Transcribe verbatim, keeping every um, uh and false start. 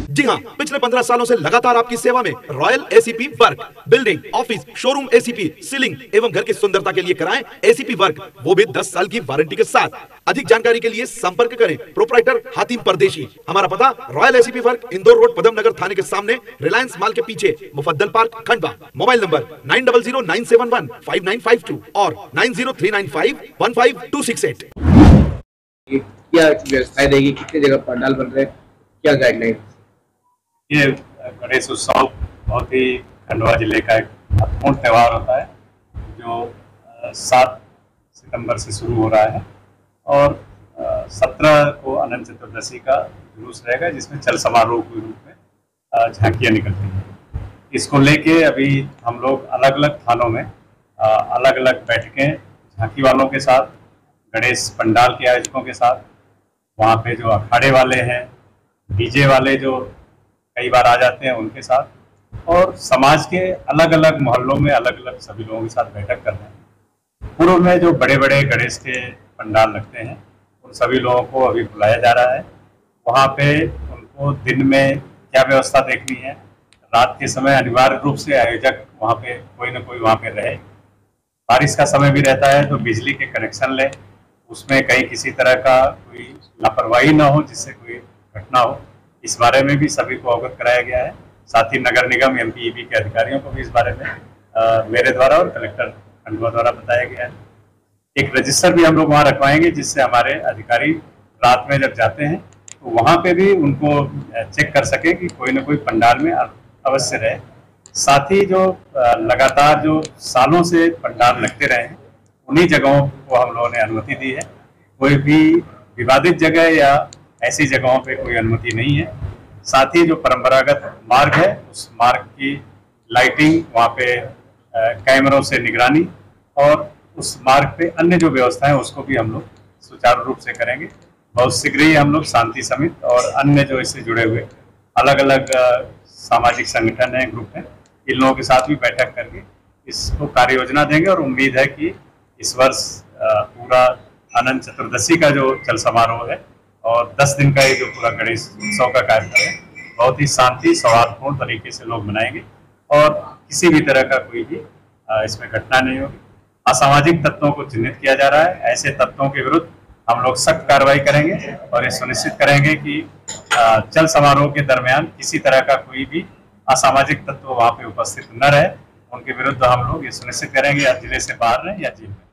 जी हाँ, पिछले पंद्रह सालों से लगातार आपकी सेवा में Royal ACP Work, building, office, showroom ACP, ceiling एवं घर की सुंदरता के लिए कराएं एसीपी वर्क, वो भी दस साल की वारंटी के साथ। अधिक जानकारी के लिए संपर्क करें प्रोप्राइटर हातिम परदेशी। हमारा पता Royal ACP Work, Indore road, Padam Nagar थाने के सामने, रिलायंस मॉल के पीछे, Mufaddal park, Khandwa. Mobile number nine double zero nine seven one five nine five two और nine zero three nine five one five two six eight. क्या व्यवस्थाएं देगी, कितने जगह पंडाल बन रहे हैं, क्या गाइडलाइन? ये गणेश उत्सव बहुत ही खंडवा जिले का एक महत्वपूर्ण त्यौहार होता है जो सात सितंबर से शुरू हो रहा है और सत्रह को अनंत चतुर्दशी का जुलूस रहेगा, जिसमें चल समारोह के रूप में झांकियाँ निकलती हैं। इसको लेके अभी हम लोग अलग अलग थानों में अलग अलग बैठकें झांकी वालों के साथ, गणेश पंडाल के आयोजकों के साथ, वहाँ पे जो अखाड़े वाले हैं, डीजे वाले जो कई बार आ जाते हैं उनके साथ, और समाज के अलग अलग मोहल्लों में अलग अलग सभी लोगों के साथ बैठक कर रहे हैं। पूर्व में जो बड़े बड़े गणेश के पंडाल लगते हैं उन सभी लोगों को अभी बुलाया जा रहा है। वहाँ पे उनको दिन में क्या व्यवस्था देखनी है, रात के समय अनिवार्य रूप से आयोजक वहाँ पे कोई ना कोई वहाँ पे रहे। बारिश का समय भी रहता है तो बिजली के कनेक्शन ले, उसमें कहीं किसी तरह का कोई लापरवाही ना हो जिससे कोई घटना हो, इस बारे में भी सभी को अवगत कराया गया है। साथ ही नगर निगम एमपीईबी के अधिकारियों को भी इस बारे में आ, मेरे द्वारा और कलेक्टर खंडवा द्वारा बताया गया है। एक रजिस्टर भी हम लोग वहाँ रखवाएंगे जिससे हमारे अधिकारी रात में जब जाते हैं तो वहाँ पे भी उनको चेक कर सके कि कोई ना कोई पंडाल में अवश्य रहे। साथ ही जो लगातार जो सालों से पंडाल लगते रहे हैं उन्हीं जगहों को हम लोगों ने अनुमति दी है। कोई भी विवादित जगह या ऐसी जगहों पे कोई अनुमति नहीं है। साथ ही जो परंपरागत मार्ग है उस मार्ग की लाइटिंग, वहाँ पे कैमरों से निगरानी और उस मार्ग पे अन्य जो व्यवस्था है उसको भी हम लोग सुचारू रूप से करेंगे। बहुत शीघ्र ही हम लोग शांति समिति और अन्य जो इससे जुड़े हुए अलग अलग सामाजिक संगठन है, ग्रुप है, इन लोगों के साथ भी बैठक करके इसको कार्य योजना देंगे और उम्मीद है कि इस वर्ष पूरा अनंत चतुर्दशी का जो चल समारोह है और दस दिन का ये जो पूरा गणेश उत्सव का कार्यक्रम है बहुत ही शांति सौहार्दपूर्ण तरीके से लोग मनाएंगे और किसी भी तरह का कोई भी इसमें घटना नहीं होगी। असामाजिक तत्वों को चिन्हित किया जा रहा है, ऐसे तत्वों के विरुद्ध हम लोग सख्त कार्रवाई करेंगे और ये सुनिश्चित करेंगे कि चल समारोह के दरमियान किसी तरह का कोई भी असामाजिक तत्व वहाँ पे उपस्थित न रहे। उनके विरुद्ध हम लोग ये सुनिश्चित करेंगे या जिले से बाहर रहें या जेल में।